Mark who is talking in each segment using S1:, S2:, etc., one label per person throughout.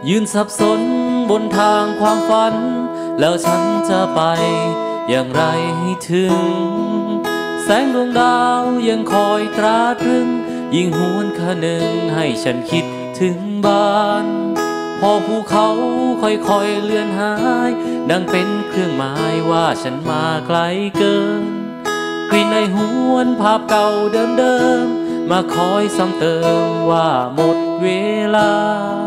S1: ยืนสับสนบนทางความฝันแล้วฉันจะไปอย่างไรให้ถึงแสงดวงดาวยังคอยตราตรึงยิ่งหวนคะนึงให้ฉันคิดถึงบ้านพอภูเขาค่อยๆเลือนหายดังเป็นเครื่องหมายว่าฉันมาไกลเกินกลิ่นไอหวนภาพเก่าเดิมๆมาคอยซ้ำเติมว่าหมดเวลา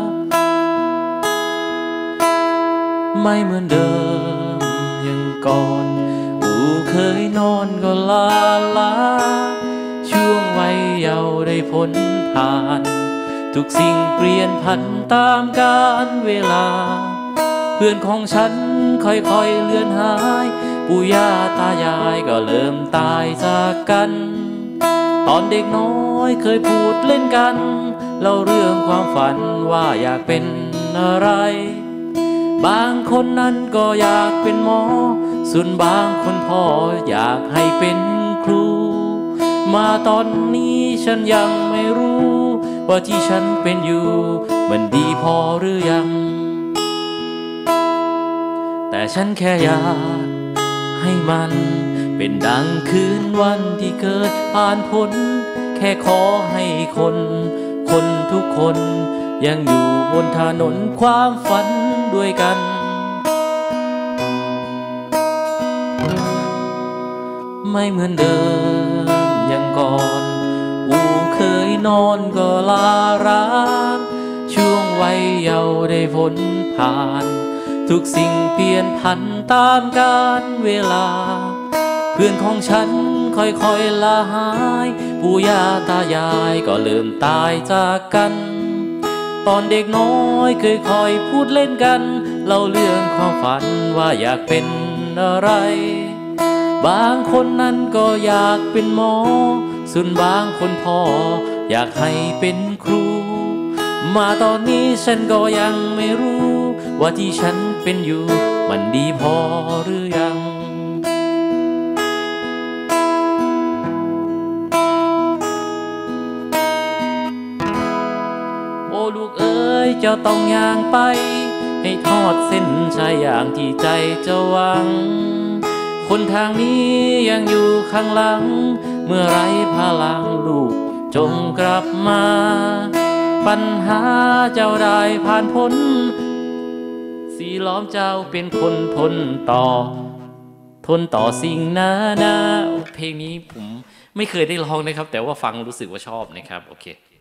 S1: ไม่เหมือนเดิมยังก่อนเคยนอนก็ลาช่วงวัยเยาว์ได้พ้นผ่านทุกสิ่งเปลี่ยนผันตามกาลเวลาเพื่อนของฉันค่อยๆเลือนหายปู่ย่าตายายก็เริ่มตายจากกันตอนเด็กน้อยเคยพูดเล่นกันเล่าเรื่องความฝันว่าอยากเป็นอะไรบางคนนั้นก็อยากเป็นหมอส่วนบางคนพ่ออยากให้เป็นครูมาตอนนี้ฉันยังไม่รู้ว่าที่ฉันเป็นอยู่มันดีพอหรือยังแต่ฉันแค่อยากให้มันเป็นดังคืนวันที่เคยผ่านพ้นแค่ขอให้คนทุกคนยังอยู่บนถนนความฝันด้วยกันไม่เหมือนเดิมอย่างก่อนเคยนอนก็ลาร้างช่วงวัยเยาว์ได้พ้นผ่านทุกสิ่งเปลี่ยนผันตามกาลเวลาเพื่อนของฉันค่อยๆลาหายปู่ย่าตายายก็เริ่มตายจากกันตอนเด็กน้อยเคยคอยพูดเล่นกันเล่าเรื่องความฝันว่าอยากเป็นอะไรบางคนนั้นก็อยากเป็นหมอส่วนบางคนพ่ออยากให้เป็นครูมาตอนนี้ฉันก็ยังไม่รู้ว่าที่ฉันเป็นอยู่มันดีพอหรือยังโอ้ลูกเอ๋ยเจ้าต้องย่างไปให้ทอดเส้นชายอย่างที่ใจเจ้าหวังคนทางนี้ยังอยู่ข้างหลังเมื่อไรพลังลูกจงกลับมาปัญหาเจ้าได้ผ่านพ้นสีล้อมเจ้าเป็นคนทนต่อสิ่งนาเพลงนี้ผมไม่เคยได้ร้องนะครับแต่ว่าฟังรู้สึกว่าชอบนะครับโอเค